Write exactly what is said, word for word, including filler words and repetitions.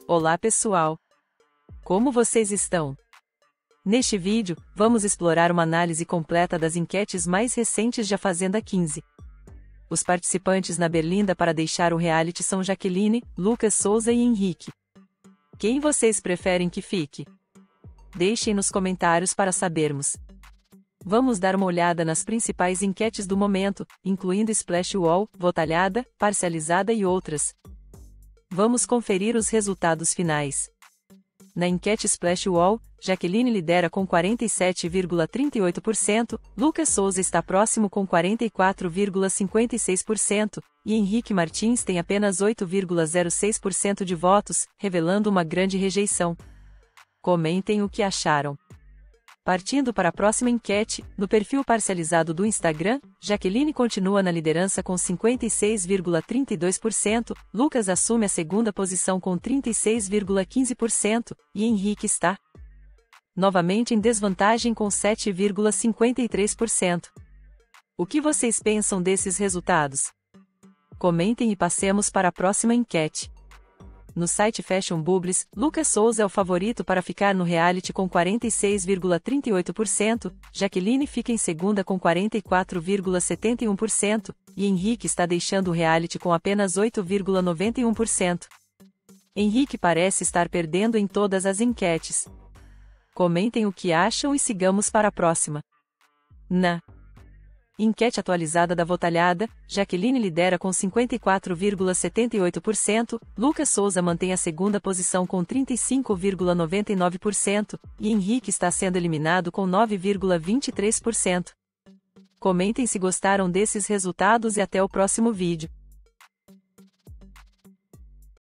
Olá pessoal! Como vocês estão? Neste vídeo, vamos explorar uma análise completa das enquetes mais recentes de A Fazenda quinze. Os participantes na Berlinda para deixar o reality são Jaqueline, Lucas Souza e Henrique. Quem vocês preferem que fique? Deixem nos comentários para sabermos. Vamos dar uma olhada nas principais enquetes do momento, incluindo Splash Wall, Votalhada, Parcializada e outras. Vamos conferir os resultados finais. Na enquete Splash Wall, Jaqueline lidera com quarenta e sete vírgula trinta e oito por cento, Lucas Souza está próximo com quarenta e quatro vírgula cinquenta e seis por cento, e Henrique Martins tem apenas oito vírgula zero seis por cento de votos, revelando uma grande rejeição. Comentem o que acharam. Partindo para a próxima enquete, no perfil parcializado do Instagram, Jaqueline continua na liderança com cinquenta e seis vírgula trinta e dois por cento, Lucas assume a segunda posição com trinta e seis vírgula quinze por cento, e Henrique está novamente em desvantagem com sete vírgula cinquenta e três por cento. O que vocês pensam desses resultados? Comentem e passemos para a próxima enquete. No site Fashion Bubbles, Lucas Souza é o favorito para ficar no reality com quarenta e seis vírgula trinta e oito por cento, Jaqueline fica em segunda com quarenta e quatro vírgula setenta e um por cento, e Henrique está deixando o reality com apenas oito vírgula noventa e um por cento. Henrique parece estar perdendo em todas as enquetes. Comentem o que acham e sigamos para a próxima. Na enquete atualizada da Votalhada, Jaqueline lidera com cinquenta e quatro vírgula setenta e oito por cento, Lucas Souza mantém a segunda posição com trinta e cinco vírgula noventa e nove por cento, e Henrique está sendo eliminado com nove vírgula vinte e três por cento. Comentem se gostaram desses resultados e até o próximo vídeo.